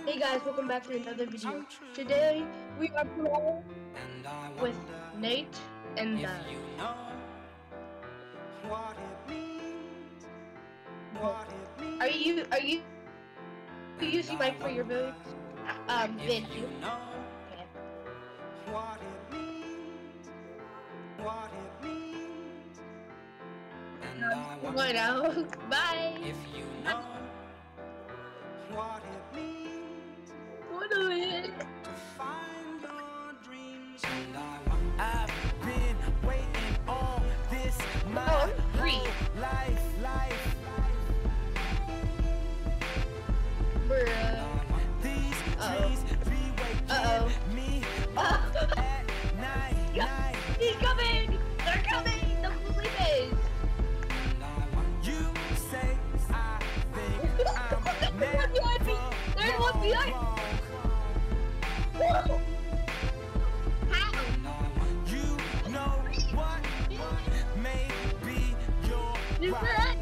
Hey guys, welcome back to another video. Today we are playing with Nate and are you using mic for your video? Video. Okay. Going out. Bye. If you know what it means What do it? to find your dreams, and I've been waiting on this my whole life. Bruh. These dreams be waking me up at night. He's coming! They're coming! The police! You say I think I'm never There's one behind me! Whoa! How? You know what? Maybe you're right.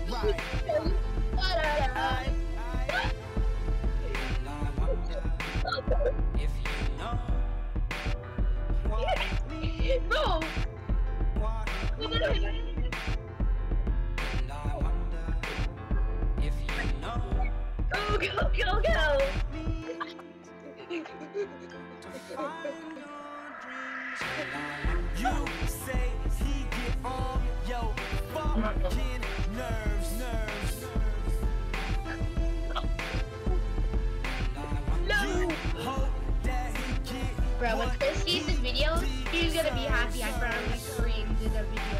If you know what Bro! and I wonder if you know Go! to find your dreams. You say he get on your fucking nerves. No! You hope that he get Bro, when Chris sees this video, he's gonna be happy I finally screamed in the video.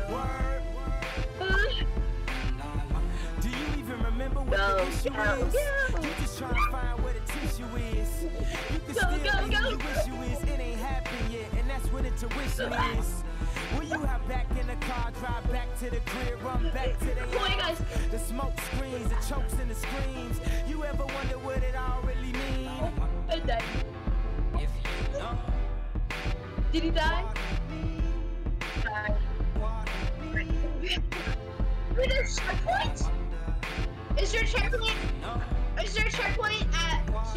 Do you even remember what the issue is? You just trying to find where the tissue is. You can still think you wish you is. It ain't happened yet, and that's what intuition is. Will you hop back in the car, drive back to the crib, run back to the house? The smoke screens, the chokes and the screams. You ever wonder what it all really mean? I died. If you know Did he die? Wait, there's checkpoints? Is there a checkpoint? Is there a checkpoint at 2?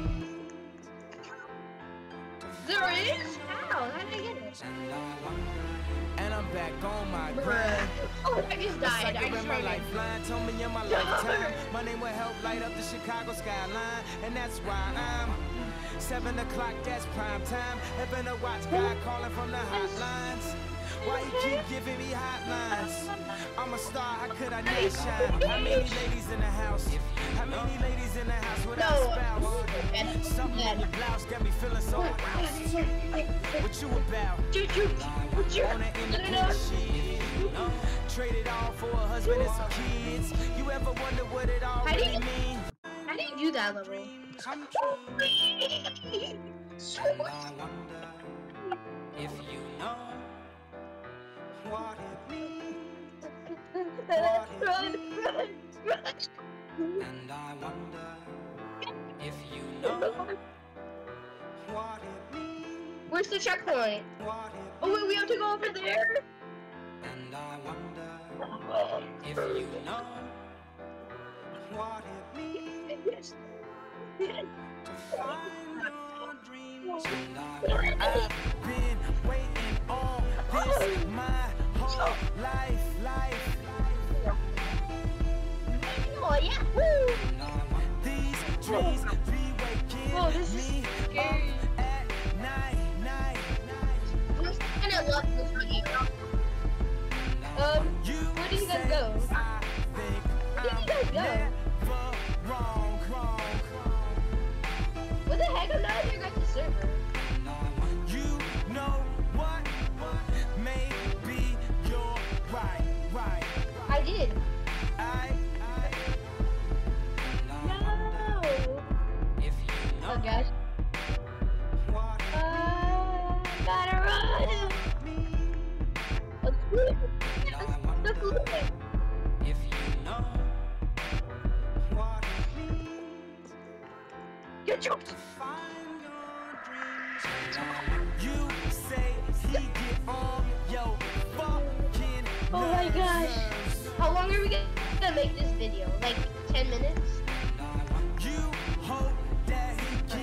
There is? How? How did I get it? and I'm back on my grind. Oh, I just died. Like I just my ran lifeline told me in my lifetime my name will help light up the Chicago skyline, and that's why I'm 7 o'clock, that's prime time. Having a watch guy calling from the hotlines. Why you keep giving me hotlines? I'm a star, how could I not shine? How many ladies in the house? How many ladies in the house without a spouse? Something in your blouse got me feeling so aroused. What you about? What you? On an independent shit. Trade it all for a husband and some kids. You ever wonder what it all really mean? How do you do that level? Come true. And I wonder if you know what it means. Run! And I wonder if you know what it means. Where's the checkpoint? Oh wait, we have to go over there? And I wonder if you know what it means to find your dreams. And I've been waiting on this my whole life. Oh yeah! Woo! These dreams be waking me up at night. And I love this video. Where do you guys go? Where do you guys go? What the heck? I'm not at your guys' server. You know what? Maybe you're right. I did. No! If you know Oh gosh. Gotta run! Let's do it! Let's do it! if you know what Get choked! find your dreams. You say he get on your fucking Oh my gosh! nerves. How long are we gonna make this video? Like 10 minutes? You hope that he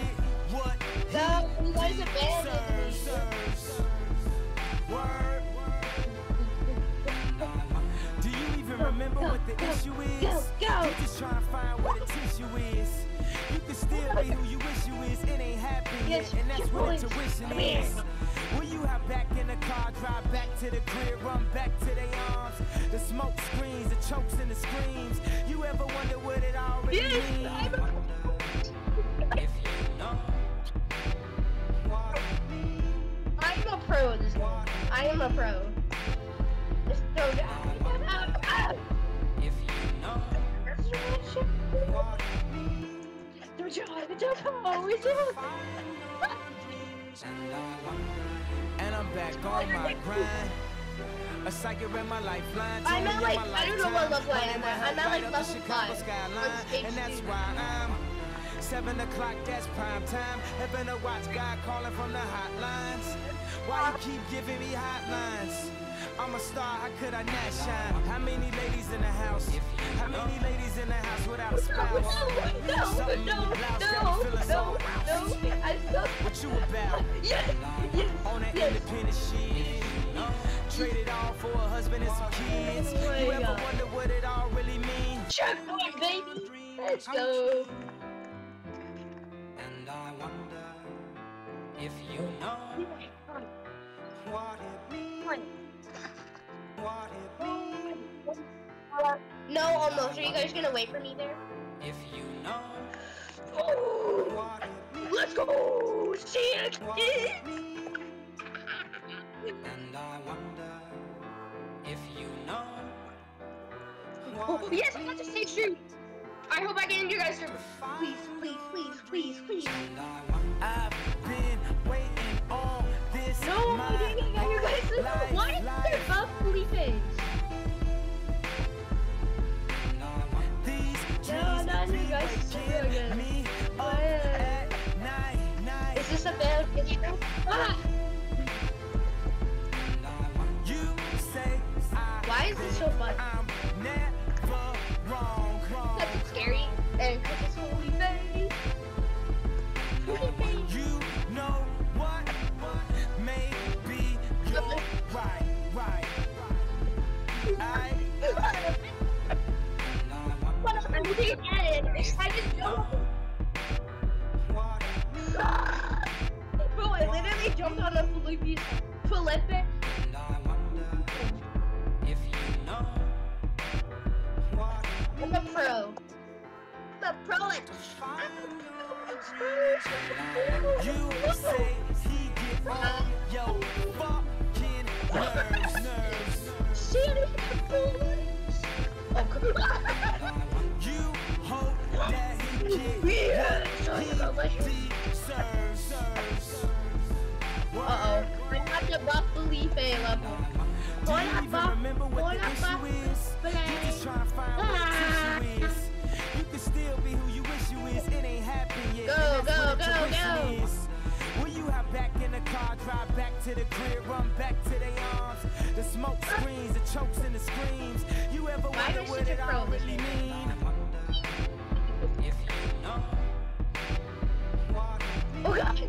issue is. Go, go. You just trying to find where the tissue is. You can still be who you wish you is. It ain't happened yet, and that's what intuition is. Will you hop back in the car, drive back to the crib, run back to their arms? The smoke screens, the chokes and the screams. You ever wonder what it already means? If you know what it means. I'm a pro at this game. I am a pro. Let's go down. If you know what it means. And I'm back on my grind. A psychic in my lifeline. I'm at like, I don't know what level I am at. I'm at like level 5. And that's why I'm 7 o'clock, that's prime time. Heaven to watch, God calling from the hotlines. Why you keep giving me hotlines? I'm a star, how could I not shine? How many ladies in the house? How many ladies in the house without a spouse? Something in your blouse got me feeling so aroused. What you about? On that independent shit. Trade it all for a husband and some kids. You ever wonder what it all really means? Checkpoint, baby! Let's go! And I wonder if you know what it means. What it means. No, almost. Are you guys gonna wait for me there? If you know what it means. Let's go! See it! And I wonder if you know. Oh, yes, I got to stay true! I hope I get into your guys' server. Please, please, please, please, please. I've been waiting on this. No, I didn't get your guys' server. Why is there buff Felipe? No, not your guys' server again. Is this a bad intro? Ah! Why is this so fun? That's scary. And because it's Felipe. Felipe. You know what? Maybe you're right. I'm looking at it. I just jumped. Bro, I literally jumped on a Felipe. I'm a pro. I'm a pro at You say he get on your fucking nerves. Shit, oh, come on. You hope that he get what he deserves. Uh-oh. I have to buff Felipe level. Do you even remember what the issue is? You just trying to find what the issue is. You can still be who you wish you is. It ain't happened yet. Go. Will you hop back in the car, drive back to the crib, run back to their arms? The smoke screens, the chokes and the screams. You ever wonder what it all really mean? If you know what oh gosh.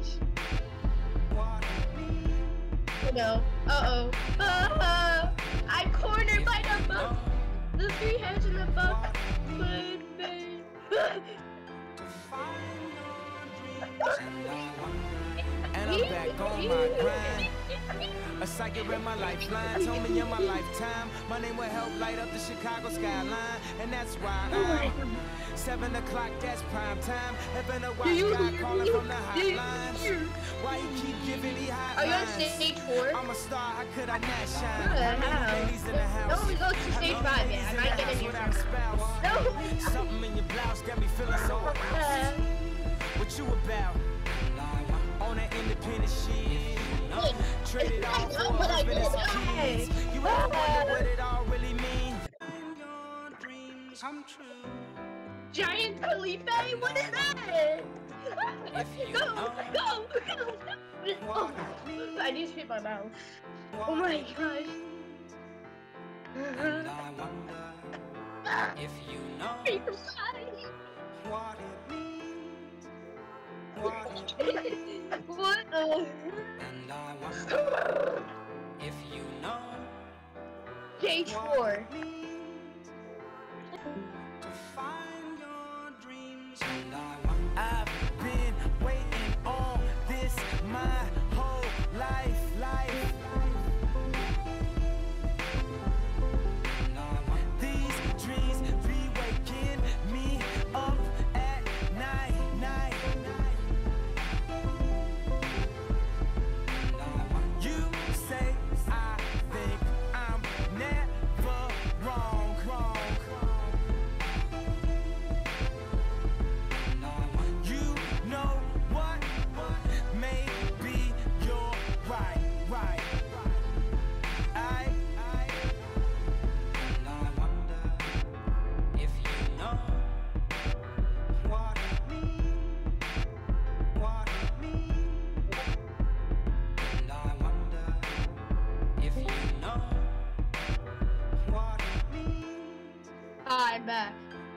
Oh no. Uh-oh. I'm cornered by the buck. The 3 heads in the buck. And I'm back on my grind. A psychic in my lifeline told me in my lifetime my name will help light up the Chicago skyline. And that's why I'm 7 o'clock, that's prime time. Heaven to watch, God calling from the hotlines. Why you keep giving me hotlines? Are you on stage 4? I'm a star, how could I not shine? How? Ladies in the house. Don't we go to stage 5 yet? I might get in your spouse. No. Something in your blouse got me feeling so aroused. What you about? On that independent shit. Trade it all for a husband and some kids. You ever wonder what it all really means? Your dreams come true. Giant Felipe? What is that? Go! Oh, I need to hit my mouth. Oh my gosh. And I wonder if you know what it means. What? And I wonder if you know Stage 4. right back.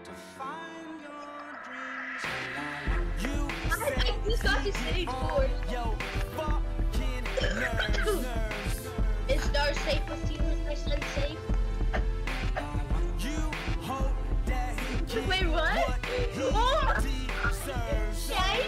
You I just got to stage 4. yo fucking nerves. Is Star safe with you? Is my son safe? You hope that he gets Wait, what? he Oh! deserves.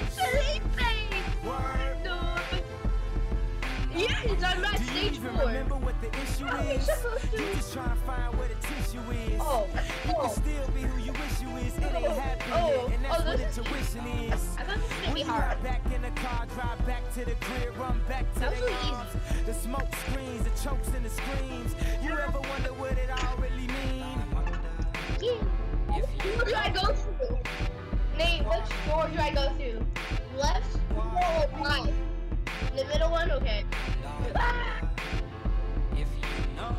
Word. No. Yes, I'm at Do you stage even 4. remember what the issue How are we is? supposed to? You just trying to find where the tissue is. Oh, You can oh. still be who you wish you is. It ain't happening Oh, yet, and that's oh, what this is- intuition is. I thought this was gonna When be you hard. ride back in the car, drive back to the crib, run back to That was the really arms. The smoke screens, the chokes and the screams. You ever wonder what it all really mean? Yeah. Where do I go through? Nate, which door do I go through? Left or right? The middle one? Okay. Ah! If you know.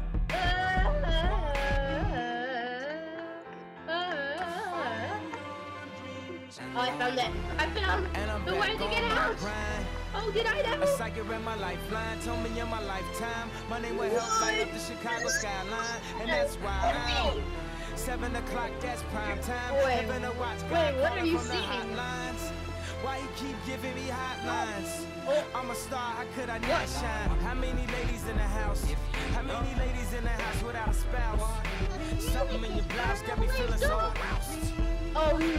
Oh, I found it. I found And I'm the way back to on get my out. grind. Oh, did I A know? psychic read my lifeline, told me in my lifetime my name will help light up the Chicago skyline, and that's why I'm 7 o'clock, that's prime time. Wait, Heaven to watch wait, God what are calling you from the singing? hotlines. Why he keep giving me hotlines? Oh. I'm a star, how could I not shine? How many ladies in the house? How many ladies in the house without a spouse? Something in your blouse got me feeling so aroused. Oh you no!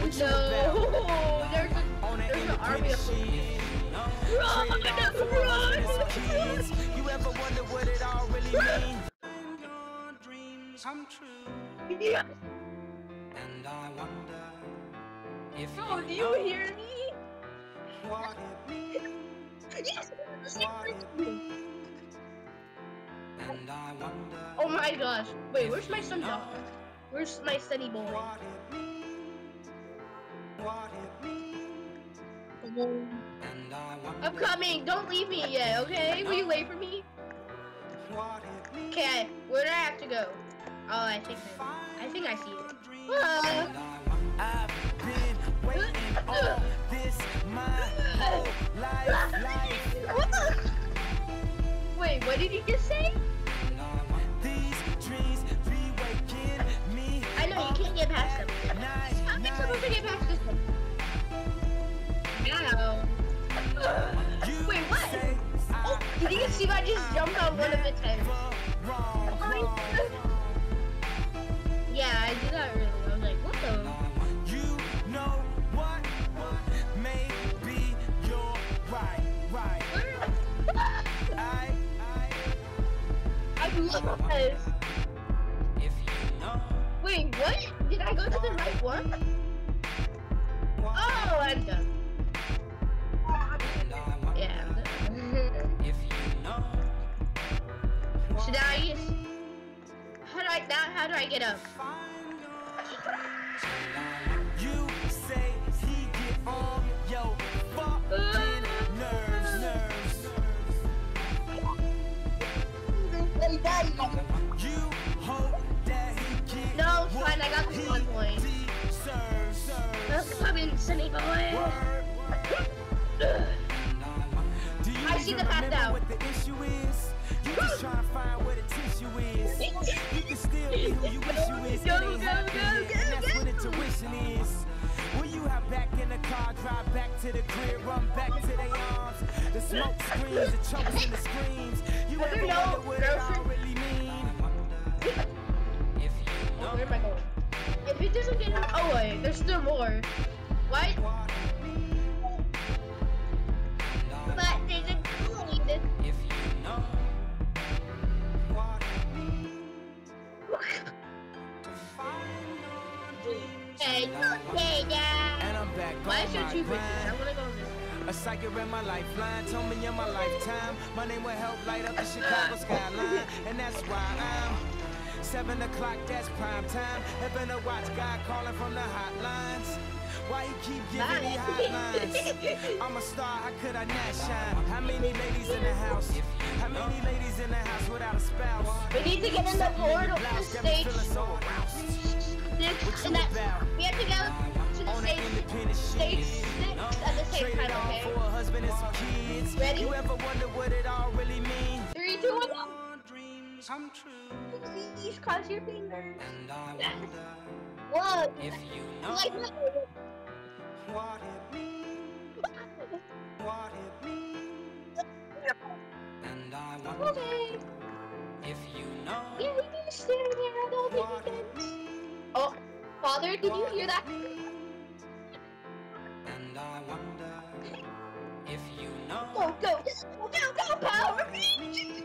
On that There's an army of independent shit. Run! Traded all for a husband and some kids. You ever wonder what it all really mean? Your dreams come true, Yes. and I wonder if Oh, do you hear me? what it means, Yes. what it means, and I wonder Oh my gosh! Wait, where's my son dog? Where's my sunny boy? what it means, what it means, and I wonder I'm coming. Don't leave me yet, okay? Will you wait for me? what it means. Okay, where do I have to go? Oh, I think I see it. I've been waiting all this my whole life. Wait, what did you just say? These dreams be waking me. I know you can't get past them. Night, How am I supposed to get past this one? No. Wait, what? Oh, did you see I just jumped on one of its heads? Yeah, I did that really. I was like, what the? You know what? Maybe you're right. I love this. If you know. Wait, what? Did I go to the right one? Oh, I'm done. Yeah, I'm done. If you know. Should I? How do I get up? You say he get on yo fucking nerves. You hope that he get No, it's fine. I got this 1 point. deserves. Come in, sunny boy. Do you I see even the path remember out. what the issue is? You just trying to find where the tissue is. You can still be who you wish you is. It ain't happening yet, and that's what intuition is. When you hop back in the car, drive back to the crib, run back to their arms. The smoke screams, the chokes and the screams. You ever wonder what it all really mean? Oh, where am I going? If it doesn't get up, oh wait, there's still more. What? But there's a code. If you know what it means to find your dreams. Hey, yeah. And I'm back Why on is there my 2 pictures? I grind. wanna go on this. A psychic read my lifeline, told me in my lifetime my name will help light up the Chicago skyline, and that's why I'm 7 o'clock, that's prime time. Heaven to watch God calling from the hotlines. Why he keep giving me hotlines? I'm a star, how could I not shine? How many ladies in the house? How many ladies in the house without a spouse? We need to get in the portal to stage 6, and that we have to go to the On that independent stage shit. 6 at the same Traded time, all okay? for a husband and some kids. Ready? You ever wonder what it all really means? 3, 2, 1, go. come true. Please cross your fingers. And I wonder Look. if you know Like what it means. What it means. And I wonder okay. if you know Yeah, you can just stand there. I don't what think you it can. means. Oh, Father, did you hear that? And I wonder if you know Go, go, Power Rangers!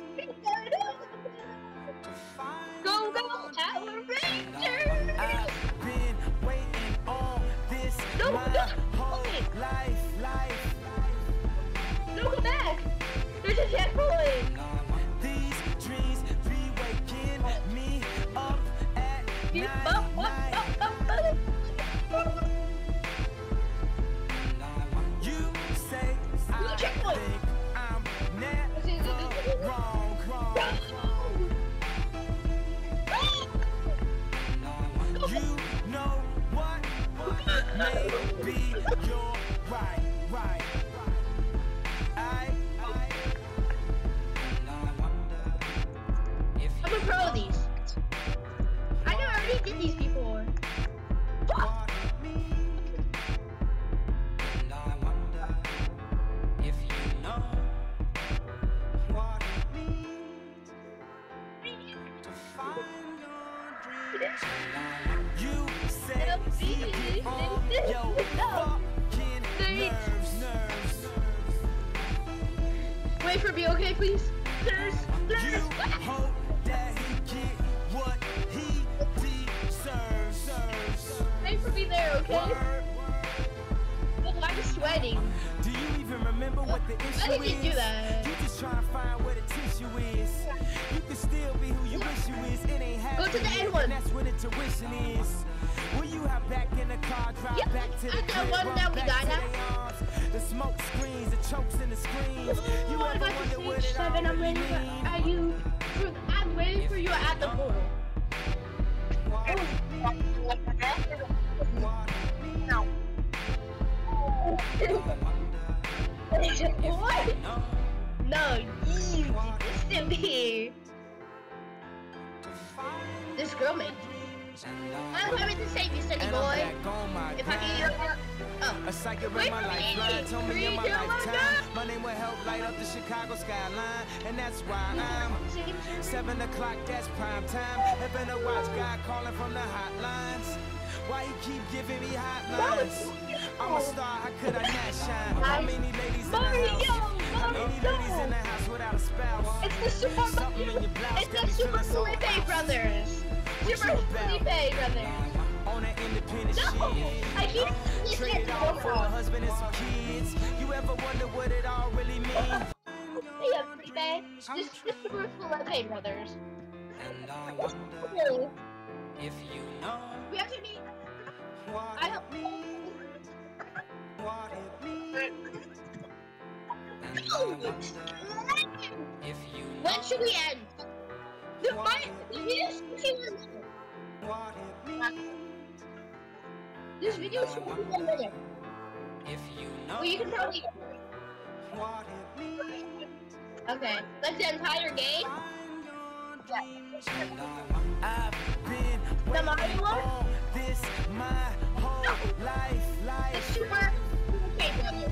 to find Go, your Power dreams. Rangers! I've been waiting on this No, my no, whole okay. life. No, go back! There's a checkpoint! These dreams be waking me up at night. You say I checkpoint. think I'm never wrong. You know what? Maybe you're right. I'm a pro of these. I know I already did these before. And I wonder if you know what it means to find your dreams. You say you get on your fucking nerves. Wait for me, okay, please? You hope that he get what he deserves. Wait for me there, okay? Oh, I'm sweating. Do you even remember what the issue Why did you do is? that? You just trying to find where the tissue is. You can still be who you wish you is. It ain't happening. Go to the end yet, one. and that's when intuition is. Will you have back in the car, drive Yep, back to the at that crib, one run that we back died to at. their arms? The smoke screens, the chokes and the screens. You Oh, I ever got to wonder what stage it 7. I'm all waiting really mean? I'm waiting for you at the portal. No. What? No, easy. Listen here. This girl made. I'm coming to save you, Sunny boy. If I can get A psychic Wait in my for me. lifeline told me in my 3, 2, 1, lifetime go. my name will help light up the Chicago skyline, and that's why I'm 7 o'clock, that's prime time. Having a watch guy calling from the hotlines. Why he keep giving me hotlines? I'm a star, how could I not shine? How many ladies in the house? How many ladies in the house without a spouse? It's the Super Something in your blouse It's got the me Super feeling so Felipe out. brothers. Super Felipe brothers. On that independent No, shit. I can't Trade it all for a husband and some kids. You ever wonder what it all really means? Yeah, Felipe. This Super Felipe brothers. And I wonder if you know We have to meet. what I don't. what it means. And I wonder if you know When should we end? The video what it means. This video should be 1 minute. If you know Well, you can probably. what it means. Okay, like the entire game. I've been The Mario waiting one? on this my whole life. The Super Felipe brothers.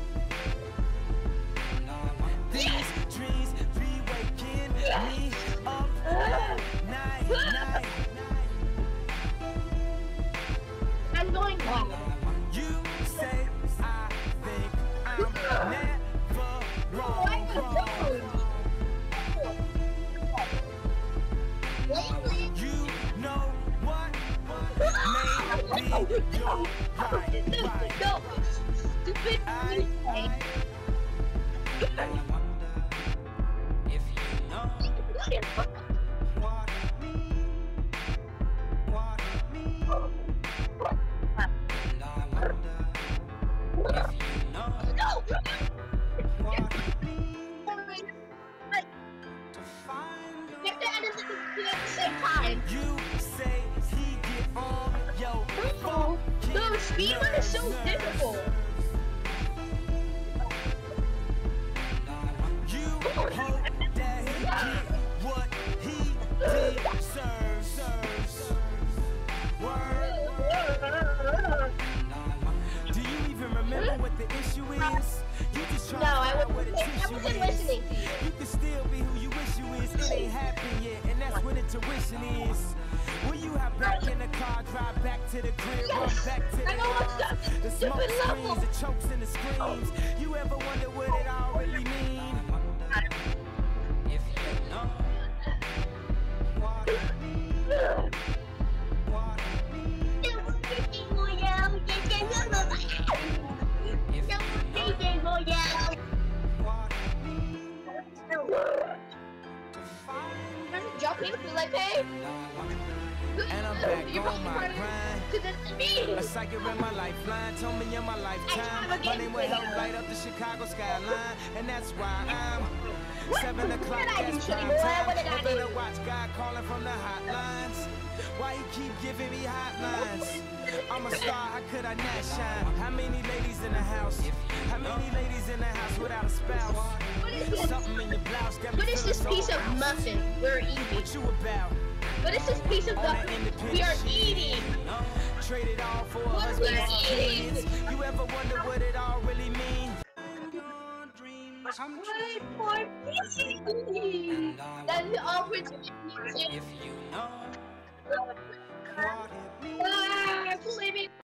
These dreams be waking me up night. I'm going wild. You say I think I'm never wrong. You know what? Maybe you're right. No, stupid I wonder if you know what it means. What it means. And I wonder if you know what it means to find You have to end it at the same time. you say he get on yo No, speed one is so difficult. You hope that he get what he tuition is. Will you hop back in the car, drive back to the crib, run back to the yard? The smoke screams, the chokes and the screams. You ever wonder what it all really mean? If you know what it means, what it means. If you know what Jump in because I pay. And I'm back on my grind. A psychic in my lifeline told me in my lifetime my name will help light up the Chicago skyline. And that's why I'm 7 o'clock, that's prime time. I'm gonna watch God calling from the hotlines. Why he keep giving me hotlines? I'm a star, how could I not shine? How many ladies in the house? How many ladies in the house without a spouse? Something in your blouse got me. What is this piece of muffin we're eating? What you about? What is this piece of muffin we are eating? Traded all for a husband and kids. You ever wonder what it all really means? Wait for me. That's the opportunity. If you know.